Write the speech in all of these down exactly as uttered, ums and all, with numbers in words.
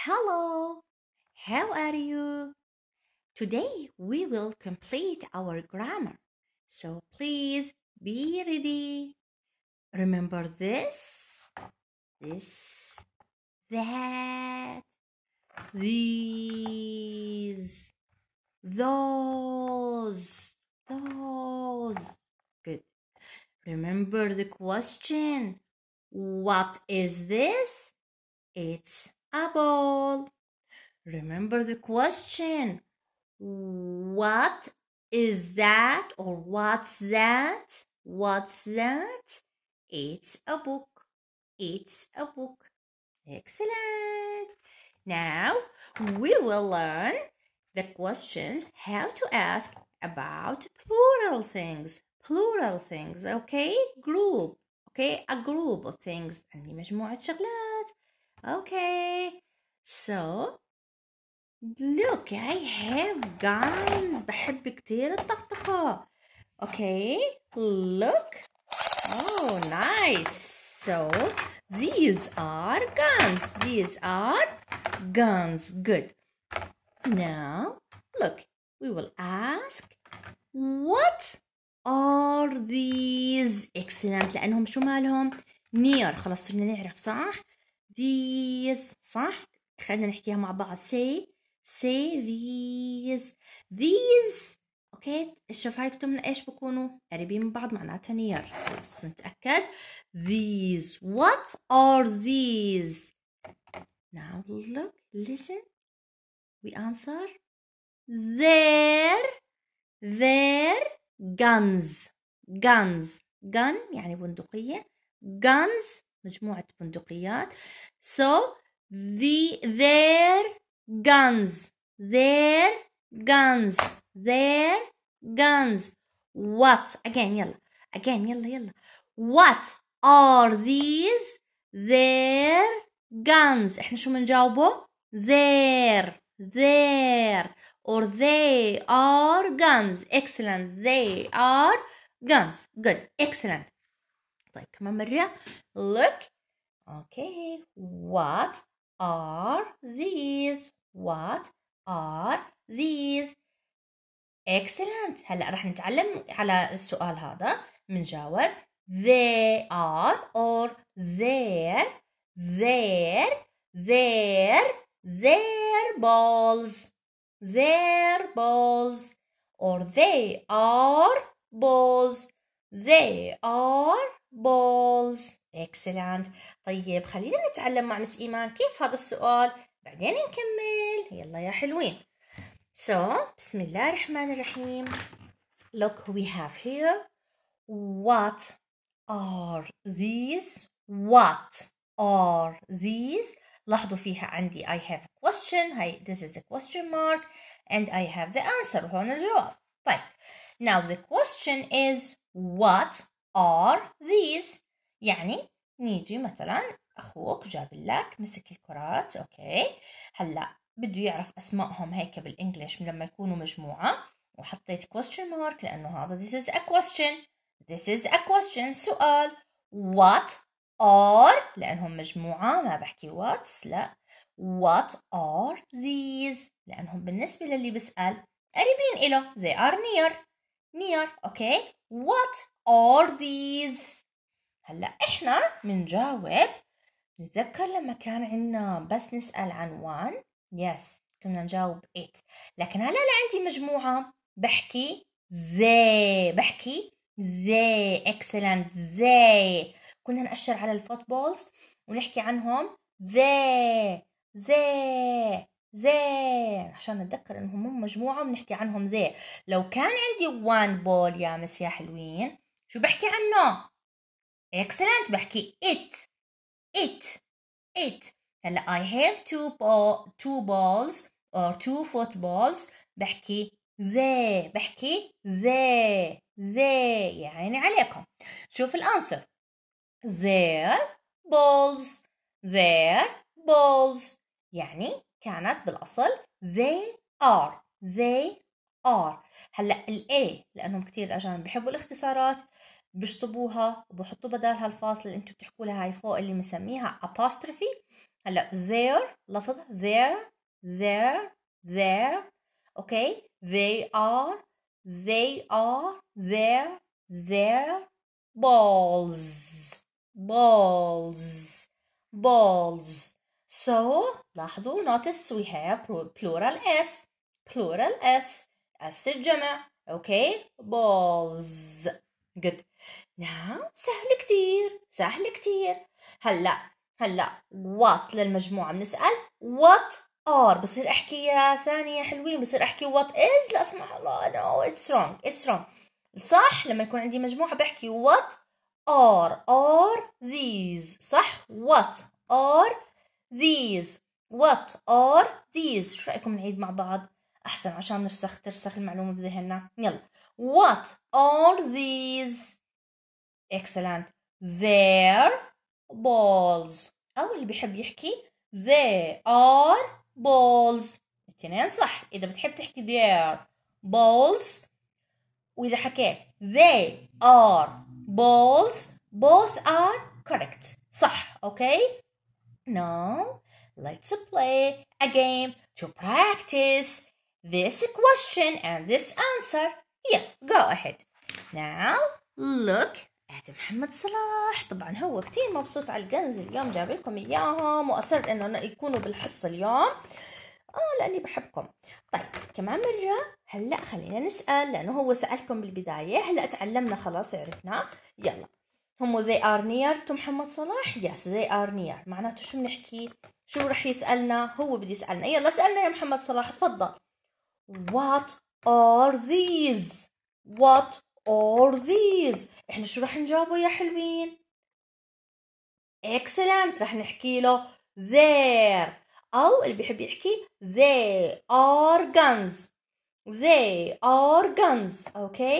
Hello, how are you? Today we will complete our grammar. So please be ready. Remember this, this, that, these, those, those. Good. Remember the question. What is this? It's a ball. Remember the question. What is that or what's that? What's that? It's a book. It's a book. Excellent. Now we will learn the questions how to ask about plural things. Plural things, okay? Group. Okay, a group of things. عندي مجموعة شغلات. Okay. So look, I have guns. بحب كتير الطخطخة. Okay, look. Oh, nice. So these are guns. These are guns. Good. Now, look, we will ask, what are these? Excellent. لأنهم شو مالهم؟ near. خلاص صرنا نعرف صح؟ These. صح؟ خلينا نحكيها مع بعض. Say, say these. These. اوكي الشفايفتهم من ايش بكونوا؟ قريبين من بعض معناتها near. بس نتأكد. These. What are these? Now look, listen. We answer. They're, they're guns. Guns. Gun يعني بندقية. Guns مجموعة بندقيات. So the their guns. Their guns. Their guns. What? Again يلا. Again يلا يلا. What are these? Their guns. احنا شو منجاوبه؟ Their. Their. Or they are guns. Excellent. They are guns. Good. Excellent. طيب كمان مرة. Look. Okay. What are these? What are these? Excellent. هلأ رح نتعلم على السؤال هذا. منجاوب. They are or their, their, their, their balls. Their balls. Or they are balls. They are balls. Excellent. طيب خلينا نتعلم مع مس إيمان كيف هذا السؤال بعدين نكمل. يلا يا حلوين. So بسم الله الرحمن الرحيم. Look, we have here. What are these? What are these? لاحظوا فيها عندي I have a question. هاي this is a question mark and I have the answer. هون الجواب. طيب. Now the question is what are these? يعني نيجي مثلا أخوك جاب لك مسك الكرات. أوكي. هلا بده يعرف أسمائهم هيك بالإنجليش لما يكونوا مجموعة وحطيت question mark لأنه هذا this is a question. This is a question. سؤال. What are لأنهم مجموعة ما بحكي what's لا. What are these لأنهم بالنسبة للي بسأل قريبين إله. They are near. Near. Okay. What are these? هلا إحنا منجاوب. نتذكر لما كان عندنا بس نسأل عن one. Yes. كنا نجاوب it. لكن هلا عندي مجموعة بحكي they. بحكي they. Excellent. they. كنا نأشر على الفوتبولز ونحكي عنهم they. they. they. عشان نتذكر انهم هم مجموعة ونحكي عنهم they. لو كان عندي one ball يا مس يا حلوين شو بحكي عنه؟ Excellent. بحكي it. it. it. هلا I have two ball, two balls or two footballs. بحكي they. بحكي they. they. يعني عليكم. شوف الأنسر. their balls. their balls. يعني كانت بالأصل they are. they are. هلا ال A لأنهم كتير الأجانب بيحبوا الاختصارات بيشطبوها وبحطوا بدالها الفاصل اللي انتوا بتحكوا لها هاي فوق اللي مسميها apostrophe. هلا their لفظ their their their okay they are they are their their balls balls balls. So لاحظوا notice we have plural s plural s s الجمع okay balls good. نعم سهل كتير سهل كتير. هلا هلا what للمجموعة بنسأل what are بصير احكي يا ثانية حلوين بصير احكي what is لا سمح الله no it's wrong it's wrong. صح لما يكون عندي مجموعة بحكي what are are these صح what are these what are these. شو رأيكم نعيد مع بعض أحسن عشان نرسخ ترسخ المعلومة بذهننا. يلا what are these excellent their balls أو اللي بيحب يحكي they are balls الاثنين صح. إذا بتحب تحكي their balls وإذا حكيت they are balls both are correct صح. okay now let's play a game to practice this question and this answer. yeah go ahead now look at محمد صلاح. طبعا هو كتير مبسوط على الجنز اليوم جاب لكم اياهم واصر انه يكونوا بالحصه اليوم اه لاني بحبكم. طيب كمان مره هلا خلينا نسال لانه هو سالكم بالبدايه هلا تعلمنا خلاص عرفنا. يلا هم they are near to محمد صلاح yes they are near معناته شو بنحكي شو رح يسالنا هو بده يسالنا. يلا سالنا يا محمد صلاح تفضل. what are these what are these احنا شو رح نجاوبه يا حلوين؟ excellent رح نحكي له there أو اللي بيحب يحكي they are guns they are guns okay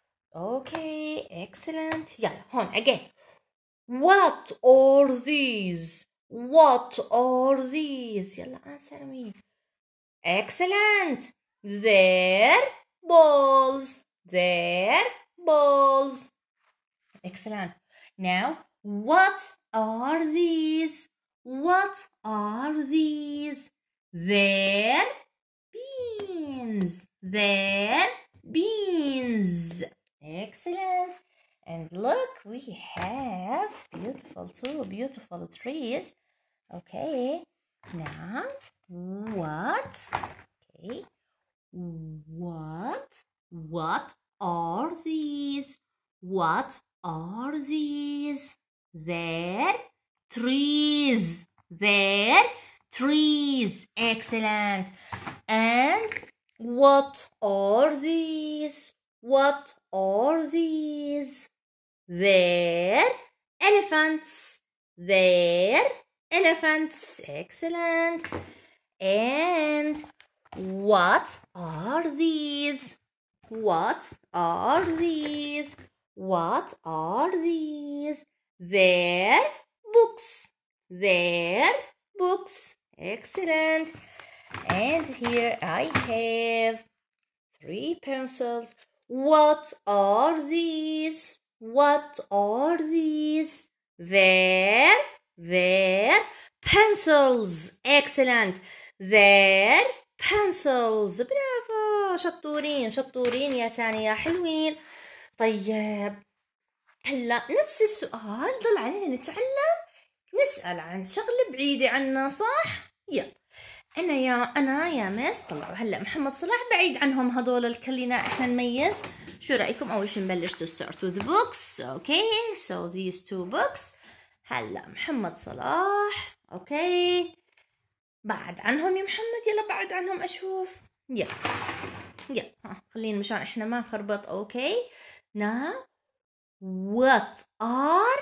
okay excellent. يلا هون again what are these what are these يلا answer me. excellent their balls their balls excellent. now what are these what are these their beans their beans excellent. and look we have beautiful two beautiful trees okay now what okay what what are these what are these their trees their trees excellent. and what are these what are these their elephants their elephants excellent. and what are these what are these what are these their books their books excellent. and here I have three pencils. what are these what are these their their pencils excellent their pencils برافو شطورين شطورين يا تاني يا حلوين. طيب هلا نفس السؤال ضل علينا نتعلم نسأل عن شغلة بعيدة عنا صح؟ يلا أنا يا أنا يا مس طلعوا هلا محمد صلاح بعيد عنهم هذول الكلنا إحنا نميز. شو رأيكم أول شي نبلش to start with the books okay so these two books. هلا محمد صلاح okay بعد عنهم يا محمد يلا بعد عنهم أشوف يلا يلا ها خلينا مشان إحنا ما نخربط okay now what are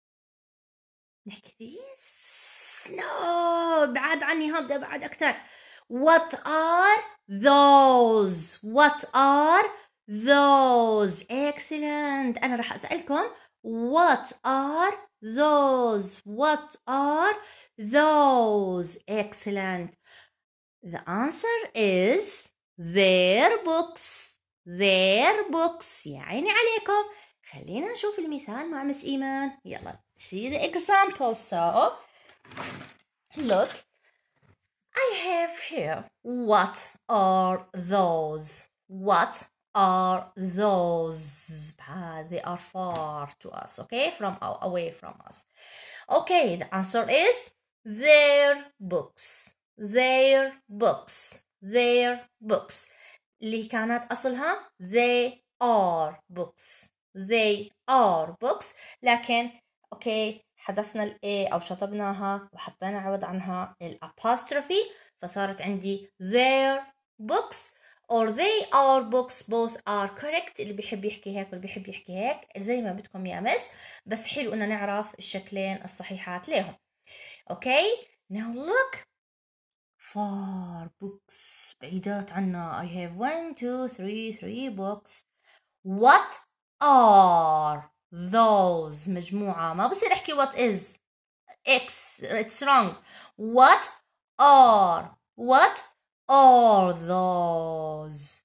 نحكي this no بعد عني هبدأ بعد أكتر. what are those what are those excellent. أنا راح أسألكم what are those what are those excellent. the answer is their books their books. يا عيني عليكم. خلينا نشوف المثال مع مس إيمان. يلا see the example. so look, I have here, what are those? What are those? They are far to us, okay, from away from us. Okay, the answer is their books. Their books. Their books. اللي كانت أصلها they are books. They are books. لكن أوكي حذفنا ال A أو شطبناها وحطينا عوض عنها ال apostrophe فصارت عندي their books or they are books. both are correct. اللي بيحب يحكي هيك واللي بيحب يحكي هيك زي ما بدكم يا مس، بس حلو إن نعرف الشكلين الصحيحات لهم. Okay, now look. far books بعيدات عنا. I have one, two, three, three books. What are those؟ مجموعة، ما بصير أحكي what is. X, it's wrong. What are what are those?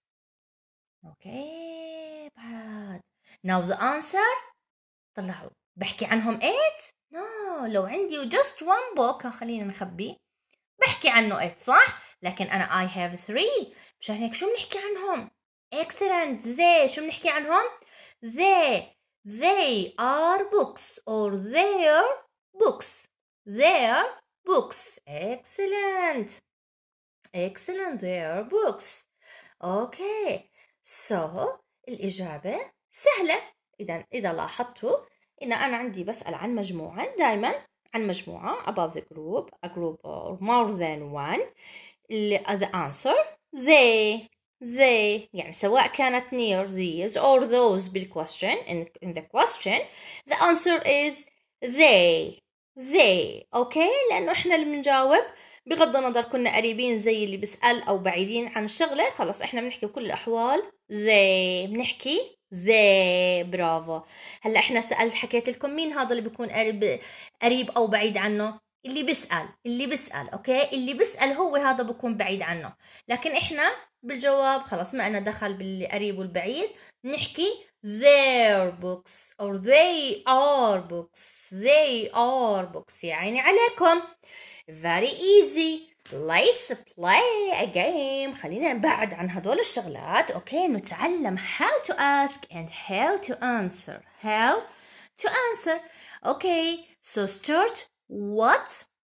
Okay, bad. Now the answer. طلعوا بحكي عنهم eight. No, لو عندي just one book خلينا نخبي بحكي عنه eight صح؟ لكن أنا I have three. مشان هيك شو بنحكي عنهم؟ Excellent. they شو بنحكي عنهم؟ they they are books or their books. their books. Excellent. Excellent. their books. Okay. So الإجابة سهلة. إذا إذا لاحظتوا إن أنا عندي بسأل عن مجموعة دائما عن مجموعة above the group, a group or more than one. the answer they they يعني سواء كانت near these or those بالquestion in, in the question the answer is they they. okay, لأنه إحنا اللي بنجاوب بغض النظر كنا قريبين زي اللي بسأل أو بعيدين عن الشغلة خلص إحنا بنحكي بكل الأحوال they. بنحكي they. برافو. هلا إحنا سألت حكيت لكم مين هذا اللي بيكون قريب قريب أو بعيد عنه؟ اللي بيسأل. اللي بيسأل أوكي اللي بيسأل هو هذا بيكون بعيد عنه. لكن إحنا بالجواب خلص ما أنا دخل بالقريب والبعيد نحكي their books or they are books. they are books. يعني عليكم. very easy. let's play a game. خلينا نبعد عن هدول الشغلات. اوكي نتعلم how to ask and how to answer. how to answer. okay so start. what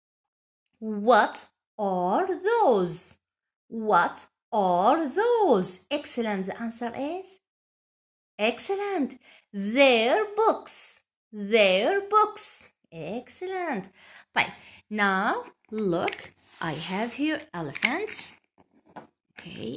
what are those? what are those? excellent. the answer is excellent. their books. their books. excellent. طيب now look, I have here elephants. okay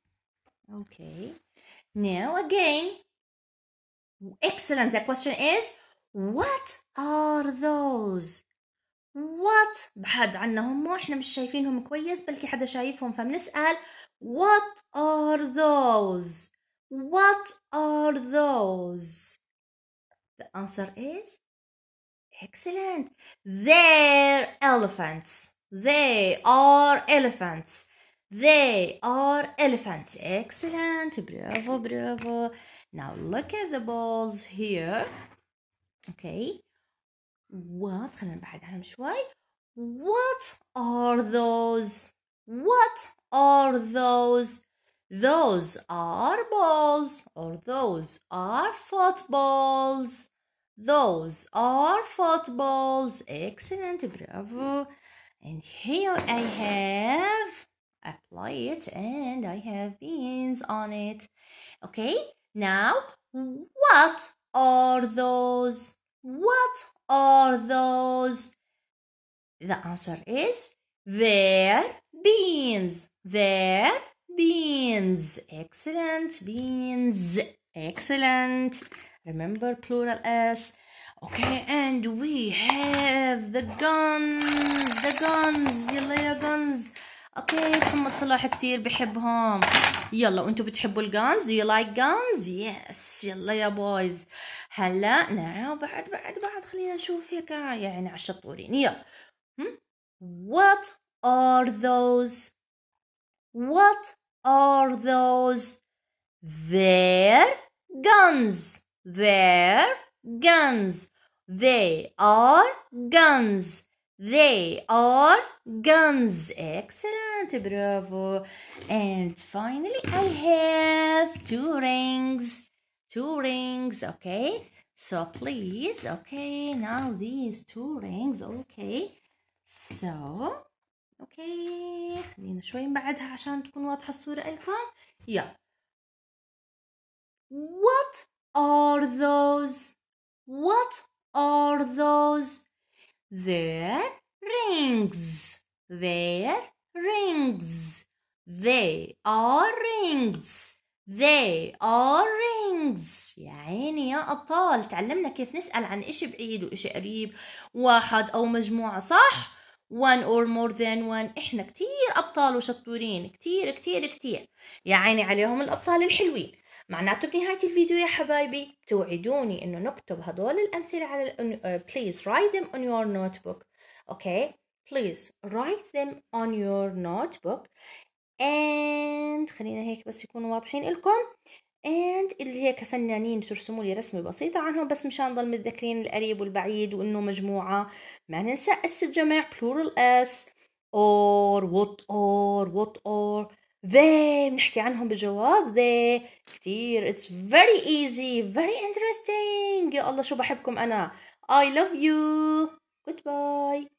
okay now again excellent. the question is what are those? what بحد عنهم مو احنا مش شايفينهم كويس بلكي حدا شايفهم فبنسأل what are those? what are those? the answer is excellent. they're elephants. they are elephants. they are elephants. excellent. bravo bravo. now look at the balls here. okay what خلينا نبعد عنهم شوي. what are those? what are those? those are balls or those are footballs. those are footballs. excellent. bravo. and here I have a plate and I have beans on it. okay now what are those? what are those? the answer is they're beans. they're beans. excellent. beans. excellent. remember plural s. okay and we have the guns. the guns. يلا يا guns. okay محمد صلاح كتير بحبهم. يلا وانتوا بتحبوا الجانز؟ do you like guns? yes. يلا يا boys. هلا نعم بعد بعد بعد خلينا نشوف هيك يعني على الشطورين. يلا what are those? what are those? they're guns. they're guns. they are guns. They are guns. Excellent. Bravo. And finally, I have two rings. Two rings. Okay. So please. Okay. Now these two rings. Okay. So. Okay. خلينا شوي نبعدها عشان تكون واضحة الصورة لكم. Yeah. What are those? What are those? They're rings. They're rings. They are rings. They are rings. يا عيني يا أبطال، تعلمنا كيف نسأل عن إشي بعيد وإشي قريب، واحد أو مجموعة، صح؟ one or more than one. إحنا كتير أبطال وشطورين، كتير كتير كتير، يا عيني عليهم الأبطال الحلوين. معناته بنهاية الفيديو يا حبايبي توعدوني إنه نكتب هدول الأمثلة على ال... uh, please write them on your notebook. Okay, please write them on your notebook. and خلينا هيك بس يكونوا واضحين لكم. and اللي هيك فنانين ترسموا لي رسمة بسيطة عنهم بس مشان نضل متذكرين القريب والبعيد وإنه مجموعة. ما ننسى اس الجمع plural s or what or what or they بنحكي عنهم بجواب they كتير. it's very easy very interesting. يا الله شو بحبكم أنا. I love you. goodbye.